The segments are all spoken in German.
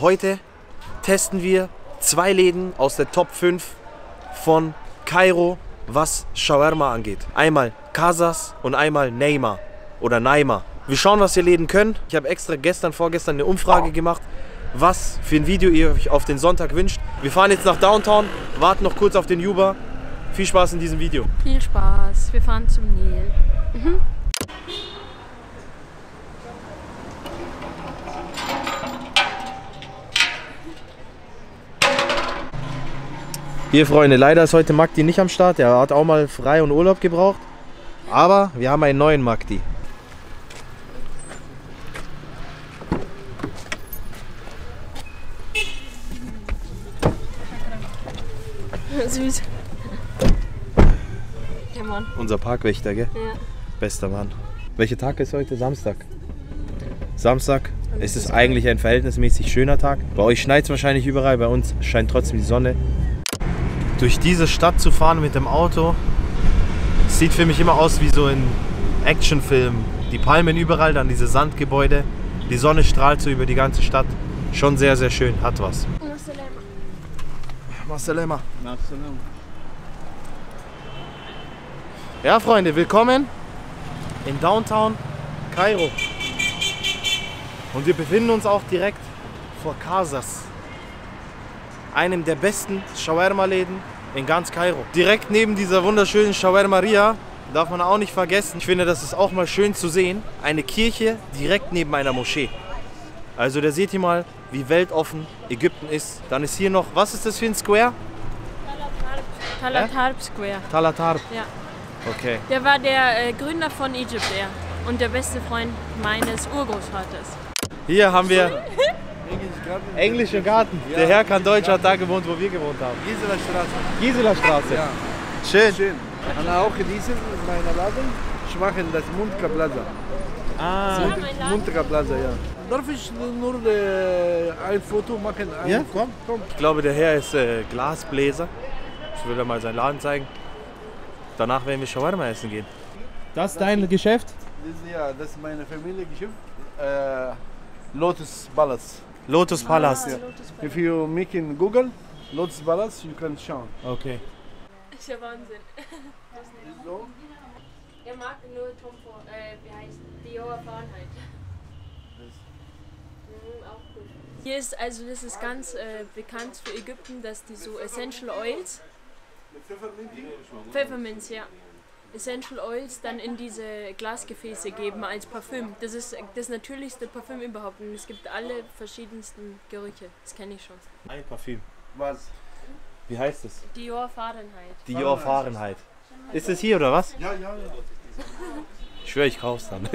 Heute testen wir 2 Läden aus der Top 5 von Kairo, was Shawarma angeht. Einmal Casas und einmal Neymar oder Naima. Wir schauen, was die Läden können. Ich habe extra vorgestern eine Umfrage gemacht, was für ein Video ihr euch auf den Sonntag wünscht. Wir fahren jetzt nach Downtown, warten noch kurz auf den Uber. Viel Spaß in diesem Video. Viel Spaß. Wir fahren zum Nil. Hier, Freunde, leider ist heute Magdi nicht am Start. Er hat auch mal frei und Urlaub gebraucht. Aber wir haben einen neuen Magdi. Süß. Der Mann. Unser Parkwächter, gell? Ja. Bester Mann. Welcher Tag ist heute? Samstag. Samstag. Es ist eigentlich ein verhältnismäßig schöner Tag. Bei euch schneit es wahrscheinlich überall, bei uns scheint trotzdem die Sonne. Durch diese Stadt zu fahren mit dem Auto, sieht für mich immer aus wie so ein Actionfilm. Die Palmen überall, dann diese Sandgebäude. Die Sonne strahlt so über die ganze Stadt. Schon sehr, sehr schön. Hat was. Masalema. Ja, Freunde, willkommen in Downtown Kairo. Und wir befinden uns auch direkt vor Casas, einem der besten Shawarma-Läden in ganz Kairo. Direkt neben dieser wunderschönen Shawarma-Ria, darf man auch nicht vergessen, ich finde, das ist auch mal schön zu sehen, eine Kirche direkt neben einer Moschee. Also da seht ihr mal, wie weltoffen Ägypten ist. Dann ist hier noch, was ist das für ein Square? Talat Square. Talat Harb. Ja. Okay. Der war der Gründer von Egypt, und der beste Freund meines Urgroßvaters. Hier haben wir Englische Garten. Ja. Der Herr kann Deutsch, hat da gewohnt, wo wir gewohnt haben. Gisela Straße. Gisela Straße. Ja. Schön. Schön. Und auch diesen ist mein Laden. Ich mache das Muntka Plaza. Ah. Muntka Plaza, ja. Darf ich nur ein Foto machen? Ja, komm. Ich glaube, der Herr ist Glasbläser. Ich will dir mal seinen Laden zeigen. Danach werden wir Shawarma essen gehen. Das ist dein Geschäft? Das ist meine Familiengeschäft. Lotus Palace. Lotus Palace. Yeah. If you make in Google Lotus Palace, you can show. Okay. Ist ja Wahnsinn. So. Er mag nur Tom Ford, wie heißt Dior Fahrenheit. Auch gut. Hier ist, also das ist ganz bekannt für Ägypten, dass die so Essential Oils, Pfefferminz, ja. Essential Oils dann in diese Glasgefäße geben als Parfüm. Das ist das natürlichste Parfüm überhaupt und es gibt alle verschiedensten Gerüche. Das kenne ich schon. Ein Parfüm. Was? Wie heißt es? Dior Fahrenheit. Dior Fahrenheit. Ist es hier oder was? Ja, ja, ja. Ich schwöre, ich kauf's dann.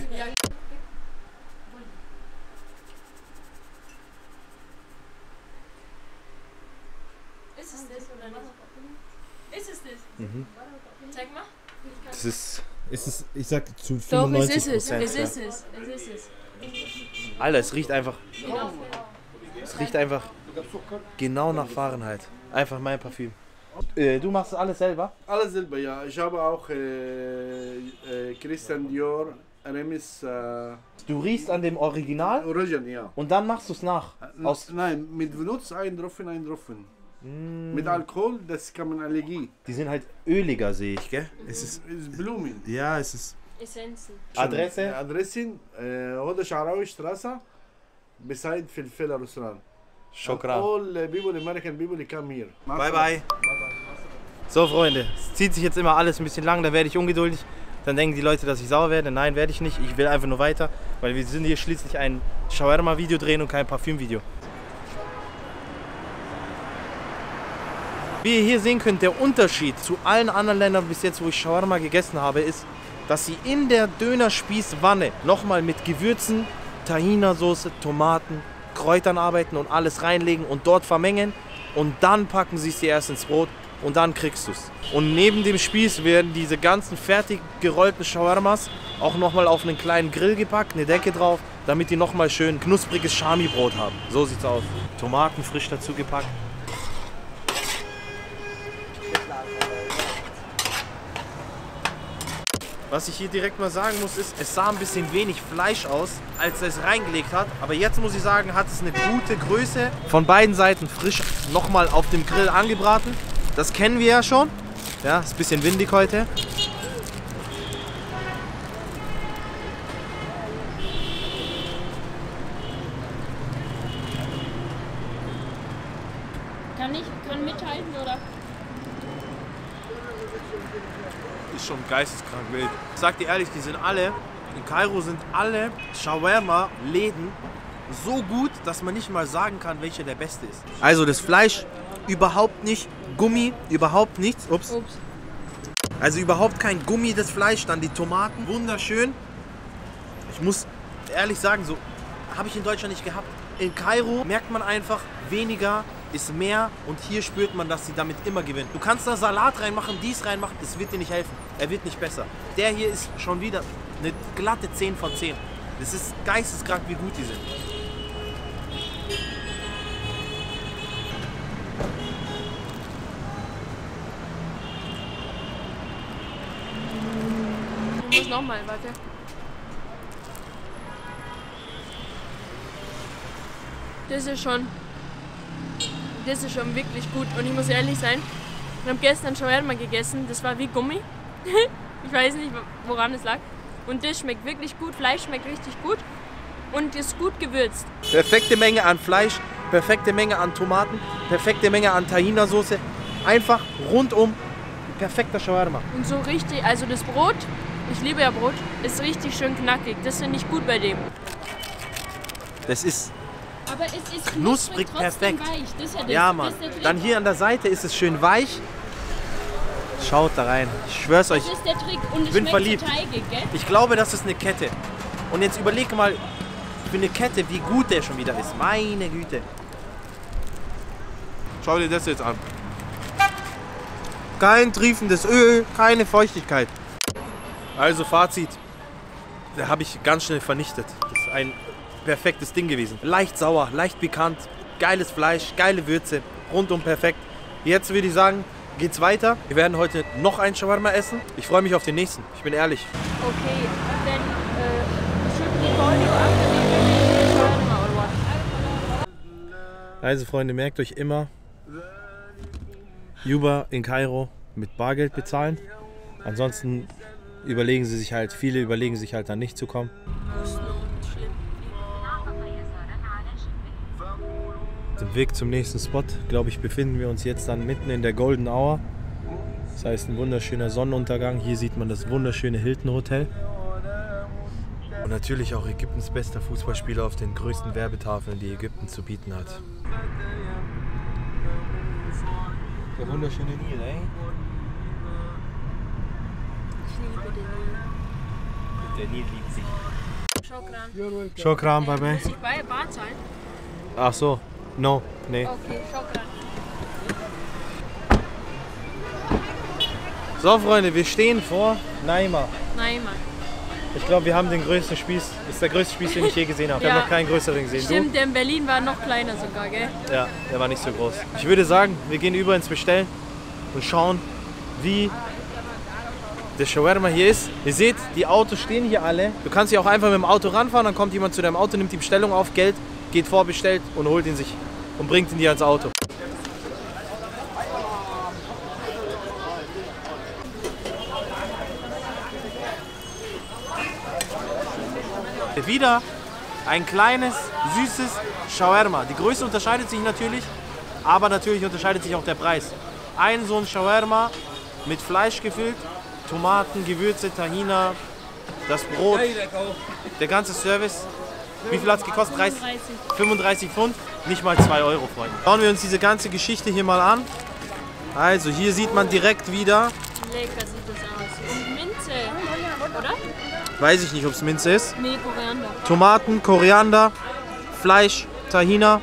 Ist es das oder nicht? Ist es das? Mhm. Zeig mal. Das ist es, ich sag zu 95%. Doch, es ist es. Es ja. ist es. Es ist es. Alter, es riecht einfach. Es riecht einfach genau nach Fahrenheit. Einfach mein Parfüm. Du machst alles selber? Alles selber, ja. Ich habe auch Christian Dior, Remis. Du riechst an dem Original Origin, ja. und dann machst du es nach. Nein, mit Benutz ein Tropfen. Mit Alkohol, das kann man Allergie. Die sind halt öliger, sehe ich, gell? Es ist, Blumen. ja, es ist. Essenzen. Adresse? Adresse, Hoda Sharawi Straße, beside Filfila Restaurant. Shukran. All people, American people, they come here. Bye, bye. So, Freunde, es zieht sich jetzt immer alles ein bisschen lang, da werde ich ungeduldig. Dann denken die Leute, dass ich sauer werde. Nein, werde ich nicht. Ich will einfach nur weiter, weil wir sind hier schließlich ein Shawarma-Video drehen und kein Parfüm-Video. Wie ihr hier sehen könnt, der Unterschied zu allen anderen Ländern bis jetzt, wo ich Shawarma gegessen habe, ist, dass sie in der Dönerspießwanne nochmal mit Gewürzen, Tahinasauce, Tomaten, Kräutern arbeiten und alles reinlegen und dort vermengen. Und dann packen sie es dir erst ins Brot und dann kriegst du es. Und neben dem Spieß werden diese ganzen fertig gerollten Shawarmas auch nochmal auf einen kleinen Grill gepackt, eine Decke drauf, damit die nochmal schön knuspriges Schami-Brot haben. So sieht's aus. Tomaten frisch dazu gepackt. Was ich hier direkt mal sagen muss, ist, es sah ein bisschen wenig Fleisch aus, als er es reingelegt hat. Aber jetzt muss ich sagen, hat es eine gute Größe. Von beiden Seiten frisch nochmal auf dem Grill angebraten. Das kennen wir ja schon. Ja, ist ein bisschen windig heute. Kann mithalten, oder? Ist schon geisteskrank wild. Ich sag dir ehrlich, die sind alle, in Kairo sind alle Shawarma-Läden so gut, dass man nicht mal sagen kann, welcher der beste ist. Also das Fleisch überhaupt nicht Gummi, überhaupt nichts. Ups. Also überhaupt kein Gummi, das Fleisch. Dann die Tomaten, wunderschön. Ich muss ehrlich sagen, so habe ich in Deutschland nicht gehabt. In Kairo merkt man einfach, weniger ist mehr und hier spürt man, dass sie damit immer gewinnen. Du kannst da Salat reinmachen, dies reinmachen, es wird dir nicht helfen. Er wird nicht besser. Der hier ist schon wieder eine glatte 10 von 10. Das ist geisteskrank, wie gut die sind. Ich muss nochmal, warte. Das ist schon wirklich gut. Und ich muss ehrlich sein, wir haben gestern Shawarma gegessen, das war wie Gummi. Ich weiß nicht, woran es lag. Und das schmeckt wirklich gut, Fleisch schmeckt richtig gut und ist gut gewürzt. Perfekte Menge an Fleisch, perfekte Menge an Tomaten, perfekte Menge an Tahina-Soße. Einfach rundum perfekter Shawarma. Und so richtig, also das Brot, ich liebe ja Brot, ist richtig schön knackig. Das finde ich gut bei dem. Das ist Aber es ist knusprig trotzdem perfekt. weich. Das ist ja das, ja, Mann. Das ist der Trick. Dann hier an der Seite ist es schön weich. Schaut da rein. Ich schwör's euch. Das ist der Trick. Und es Ich bin schmeckt verliebt. so teigig, gell? Ich glaube, das ist eine Kette. Und jetzt überleg mal für eine Kette, wie gut der schon wieder ist. Meine Güte. Schau dir das jetzt an. Kein triefendes Öl, keine Feuchtigkeit. Also Fazit. Da habe ich ganz schnell vernichtet. Das ist ein perfektes Ding gewesen. Leicht sauer, leicht pikant, geiles Fleisch, geile Würze, rundum perfekt. Jetzt würde ich sagen, geht's weiter. Wir werden heute noch ein Shawarma essen. Ich freue mich auf den nächsten, ich bin ehrlich. Okay, then should we call you after the shawarma or what? Also Freunde, merkt euch immer, Uber in Kairo mit Bargeld bezahlen. Ansonsten viele überlegen sich halt dann nicht zu kommen. Auf dem Weg zum nächsten Spot, glaube ich, befinden wir uns jetzt dann mitten in der Golden Hour. Das heißt, ein wunderschöner Sonnenuntergang. Hier sieht man das wunderschöne Hilton Hotel. Und natürlich auch Ägyptens bester Fußballspieler auf den größten Werbetafeln, die Ägypten zu bieten hat. Der wunderschöne Nil, ey. Ich liebe den Nil. Der Nil liebt sich. Shokran. Shokran, bye bye. Muss ich bei Bar zahlen? Ach so, no, nee. Okay, Shokran. So Freunde, wir stehen vor Naima. Nein, Mann. Ich glaube, wir haben den größten Spieß. Das ist der größte Spieß, den ich je gesehen habe. Ich Ja. habe noch keinen größeren gesehen. Stimmt, der in Berlin war noch kleiner sogar, gell? Du? Ja, der war nicht so groß. Ich würde sagen, wir gehen über ins Bestellen und schauen, wie der Shawarma hier ist. Ihr seht, die Autos stehen hier alle. Du kannst hier auch einfach mit dem Auto ranfahren, dann kommt jemand zu deinem Auto, nimmt die Bestellung auf, Geld, geht vorbestellt und holt ihn sich und bringt ihn dir ans Auto. Wieder ein kleines, süßes Shawarma. Die Größe unterscheidet sich natürlich, aber natürlich unterscheidet sich auch der Preis. Ein so ein Shawarma mit Fleisch gefüllt, Tomaten, Gewürze, Tahina, das Brot, der ganze Service. Wie viel hat es gekostet? 35 Pfund, nicht mal 2 Euro, Freunde. Schauen wir uns diese ganze Geschichte hier mal an. Also hier sieht man direkt wieder, Lecker sieht das aus. Und Minze, oder? weiß ich nicht, ob es Minze ist. Nee, Koriander. Tomaten, Koriander, Fleisch, Tahina.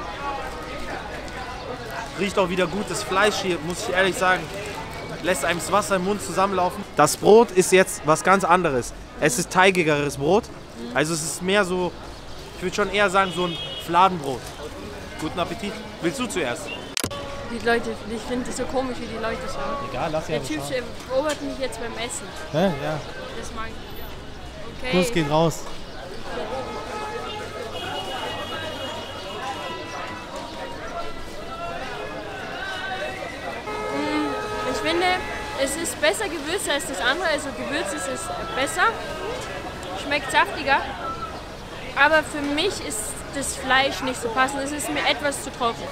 Riecht auch wieder gut. Das Fleisch hier, muss ich ehrlich sagen, lässt einem das Wasser im Mund zusammenlaufen. Das Brot ist jetzt was ganz anderes. Es ist teigigeres Brot. Also es ist mehr so, ich würde schon eher sagen, so ein Fladenbrot. Guten Appetit. Willst du zuerst? Die Leute, ich finde das so komisch, wie die Leute schauen. Egal, lass ja Der Typ beobachtet mich jetzt beim Essen. Ja. Das mag ich. Okay. Kuss geht raus. Ich finde, es ist besser gewürzt als das andere. Also gewürzt ist es besser. Schmeckt saftiger. Aber für mich ist das Fleisch nicht so passend. Es ist mir etwas zu trocken.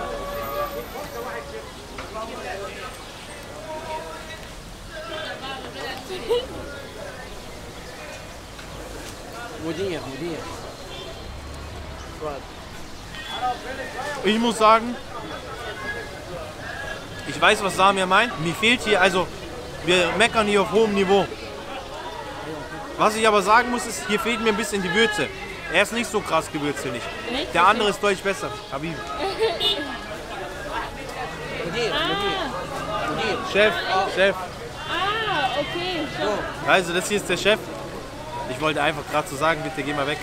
Ich muss sagen, ich weiß, was Samir meint. Mir fehlt hier, also wir meckern hier auf hohem Niveau. Was ich aber sagen muss, ist, hier fehlt mir ein bisschen die Würze. Er ist nicht so krass gewürzt, finde ich. Nicht? Der andere ist deutlich besser. Habib. Chef. Ah, okay. Schon. Also das hier ist der Chef. Ich wollte einfach gerade so sagen, bitte geh mal weg.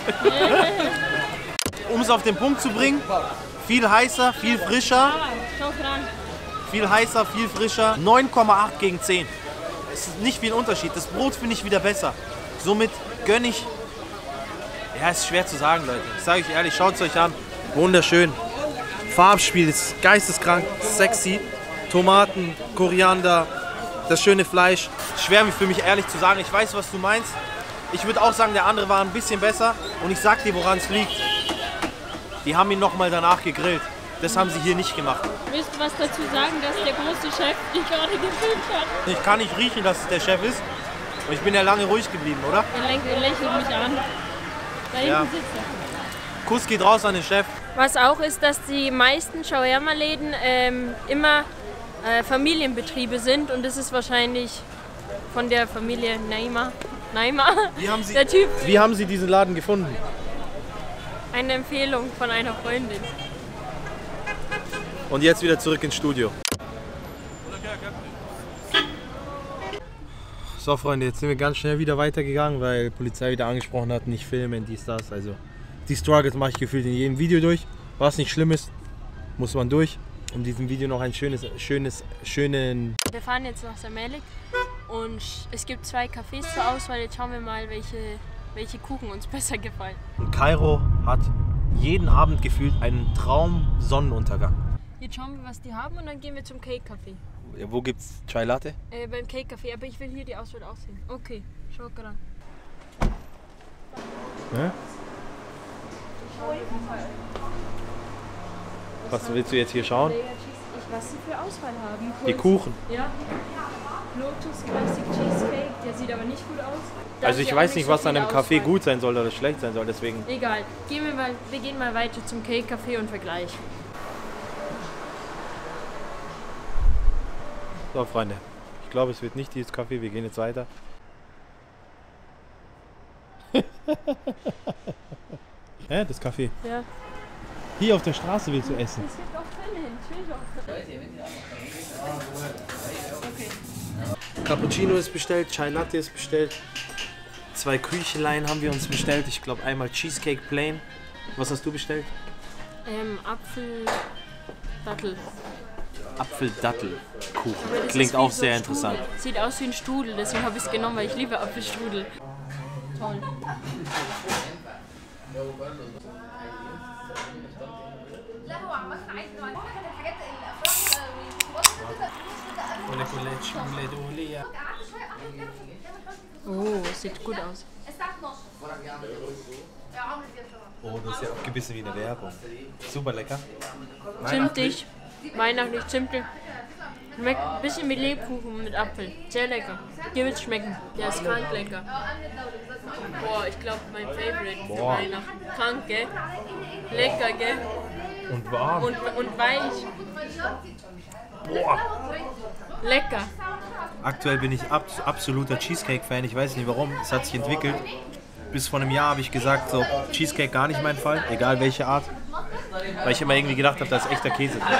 Um es auf den Punkt zu bringen, viel heißer, viel frischer. Schau dran. Viel heißer, viel frischer. 9,8 gegen 10. Es ist nicht viel Unterschied. Das Brot finde ich wieder besser. Somit gönne ich. Ja, ist schwer zu sagen, Leute. Das sage ich ehrlich, schaut es euch an. Wunderschön. Farbspiel ist geisteskrank, sexy. Tomaten, Koriander, das schöne Fleisch. Schwer für mich ehrlich zu sagen. Ich weiß, was du meinst. Ich würde auch sagen, der andere war ein bisschen besser. Und ich sag dir, woran es liegt. Die haben ihn nochmal danach gegrillt. Das haben sie hier nicht gemacht. Willst du was dazu sagen, dass der große Chef dich gerade gefilmt hat? Ich kann nicht riechen, dass es der Chef ist. Und ich bin ja lange ruhig geblieben, oder? Er lächelt mich an. Da hinten sitzt er. Kuss geht raus an den Chef. Was auch ist, dass die meisten Shawarma-Läden immer Familienbetriebe sind. Und das ist wahrscheinlich von der Familie Naima. Der Typ. Wie haben Sie diesen Laden gefunden? Eine Empfehlung von einer Freundin. Und jetzt wieder zurück ins Studio. So Freunde, jetzt sind wir ganz schnell wieder weitergegangen, weil die Polizei wieder angesprochen hat, nicht filmen, dies, das. Also die Struggles mache ich gefühlt in jedem Video durch. Was nicht schlimm ist, muss man durch. Um diesem Video noch ein schönen... Wir fahren jetzt nach Zamalek und es gibt 2 Cafés zur Auswahl. Jetzt schauen wir mal, welche Kuchen uns besser gefallen. Und Kairo hat jeden Abend gefühlt einen Traum-Sonnenuntergang. Jetzt schauen wir, was die haben und dann gehen wir zum Cake Café. Wo gibt's Chai Latte? Beim Cake Café, aber ich will hier die Auswahl aussehen. Okay, schau gerade. Ja? Was willst du jetzt hier schauen? Was sie für Auswahl haben. Die Kuchen. Ja. Lotus Classic Cheesecake, der sieht aber nicht gut aus. Also ich weiß nicht, was an einem Café gut sein soll oder schlecht sein soll, deswegen... Egal, wir gehen mal weiter zum Cake Café und vergleichen. So Freunde, ich glaube es wird nicht dieses Café, wir gehen jetzt weiter. Ja, das Café. Ja. Hier auf der Straße willst du essen. Das gibt auch Filme hin, Okay. Cappuccino ist bestellt, Chai Latte ist bestellt. 2 Küchlein haben wir uns bestellt. Ich glaube einmal Cheesecake Plain. Was hast du bestellt? Apfeldattel. Apfeldattelkuchen. Klingt auch sehr interessant. Sieht aus wie ein Strudel, deswegen habe ich es genommen, weil ich liebe Apfelstrudel. Toll. Oh, sieht gut aus. Oh, das ist ja abgebissen wie eine Werbung. Super lecker. Zimtig, weihnachtlich Zimt. Schmeckt ein bisschen wie Lebkuchen mit Apfel. Sehr lecker. Dir wird's schmecken. Der ist krank lecker. Boah, ich glaube mein Favorite für Weihnachten. Krank, gell? Lecker, gell? Und warm. Und weich. Boah. Lecker. Aktuell bin ich absoluter Cheesecake-Fan. Ich weiß nicht warum. Es hat sich entwickelt. Bis vor einem Jahr habe ich gesagt, so Cheesecake gar nicht mein Fall. Egal welche Art. Weil ich immer irgendwie gedacht habe, da ist echter Käse drin.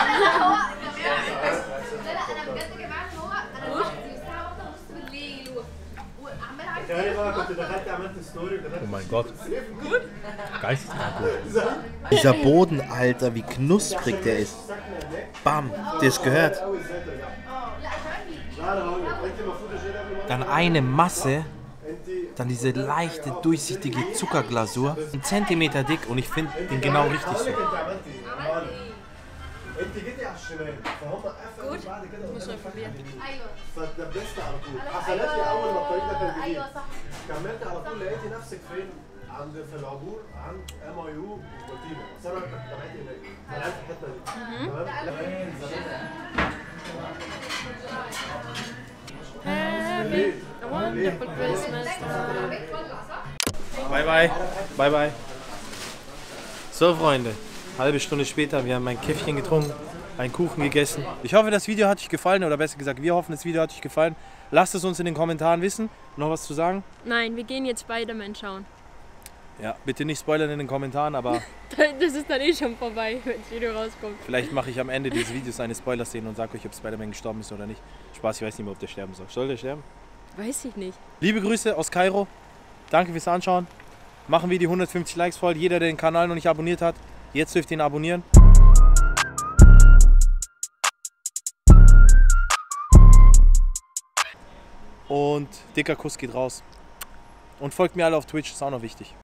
Oh mein Gott. Gut? Geisteskrank gut. Dieser Boden, Alter, wie knusprig der ist. Bam, das gehört. Dann eine Masse, dann diese leichte, durchsichtige Zuckerglasur, 1 Zentimeter dick und ich finde den genau richtig so. Gut, muss man probieren. Happy, a wonderful Christmas. Bye bye, bye bye. So Freunde, halbe Stunde später, wir haben ein Käffchen getrunken, einen Kuchen gegessen. Ich hoffe, das Video hat euch gefallen, oder besser gesagt, wir hoffen, das Video hat euch gefallen. Lasst es uns in den Kommentaren wissen. Noch was zu sagen? Nein, wir gehen jetzt Spider-Man schauen. Ja, bitte nicht spoilern in den Kommentaren, aber Das ist dann eh schon vorbei, wenn das Video rauskommt. vielleicht mache ich am Ende dieses Videos eine Spoiler-Szene und sage euch, ob Spider-Man gestorben ist oder nicht. Spaß, ich weiß nicht mehr, ob der sterben soll. Soll der sterben? Weiß ich nicht. Liebe Grüße aus Kairo. Danke fürs Anschauen. Machen wir die 150 Likes voll. Jeder, der den Kanal noch nicht abonniert hat, jetzt dürft ihr ihn abonnieren. Und dicker Kuss geht raus. Und folgt mir alle auf Twitch, ist auch noch wichtig.